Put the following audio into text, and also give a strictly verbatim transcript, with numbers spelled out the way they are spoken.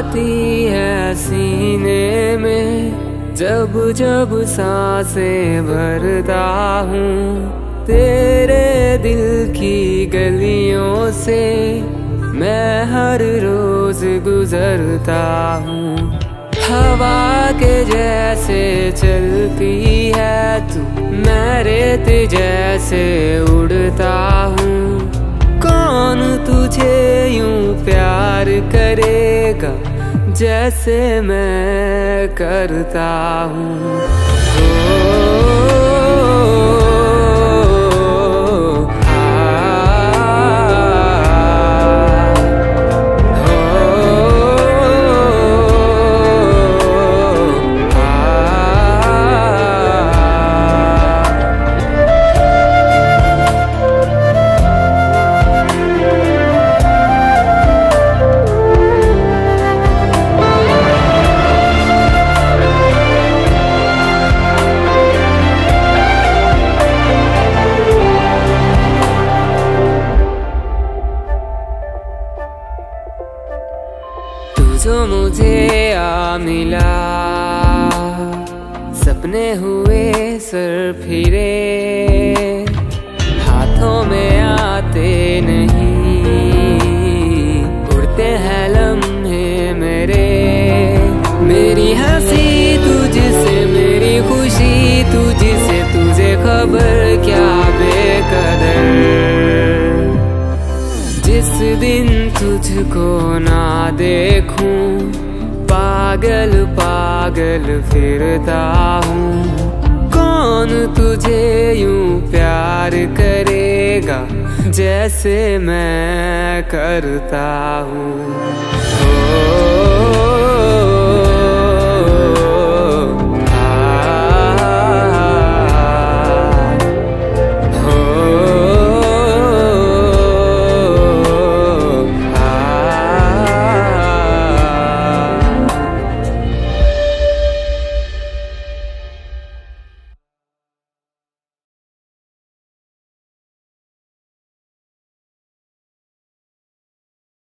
आती है सीने में, जब जब सांसें भरता हूँ। तेरे दिल की गलियों से मैं हर रोज गुजरता हूँ। हवा के जैसे चलती है तू, मैं रेत जैसे उड़ता हूँ। कौन तुझे यूं प्यार करेगा जैसे मैं करता हूँ। जो मुझे आ मिला, सपने हुए सर फिरे, हाथों में आते नहीं, उड़ते हैं लम्हे मेरे। मेरी हंसी तुझसे, मेरी खुशी तुझसे, तुझे खबर क्या बेकदर। जिस दिन तुझको ना देखूं, पागल पागल फिरता हूँ। कौन तुझे यूं प्यार करेगा जैसे मैं करता हूँ।